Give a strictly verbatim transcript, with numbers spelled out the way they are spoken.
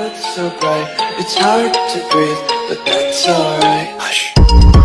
so bright. It's hard to breathe, but that's alright. Hush.